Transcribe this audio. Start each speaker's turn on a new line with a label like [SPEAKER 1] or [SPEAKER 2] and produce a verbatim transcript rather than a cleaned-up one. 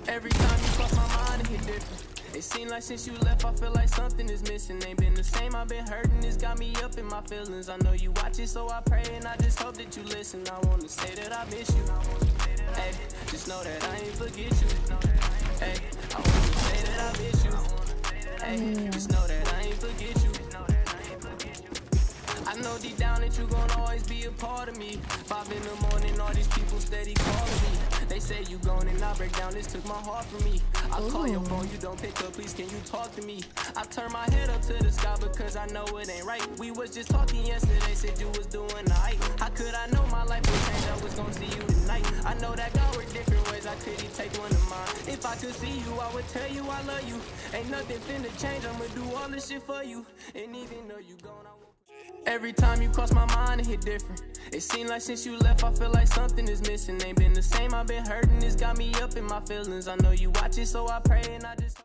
[SPEAKER 1] Every time you cross my mind, it hit different. It seems like since you left, I feel like something is missing. Ain't been the same, I've been hurting, it's got me up in my feelings. I know you watch it, so I pray and I just hope that you listen. I wanna say that I miss you. Hey, just know that I ain't forget you. Hey, I wanna say that I miss you. Hey, just know that I ain't forget you. I know deep down that you gon' always be a part of me. Five in the morning, all these people steady calling me. They say you gone and I break down, this took my heart from me. I call your phone, you don't pick up, please can you talk to me? I turn my head up to the sky because I know it ain't right. We was just talking yesterday, said you was doing alright. How could I know my life would change, I was gonna see you tonight. I know that God worked different ways, I couldn't take one of mine. If I could see you, I would tell you I love you. Ain't nothing finna change, I'ma do all this shit for you. And even though you gone, I won't. Every time you cross my mind, it hit different. It seems like since you left, I feel like something is missing. Ain't been the same, I've been hurting, it's got me up in my feelings. I know you watch it, so I pray and I just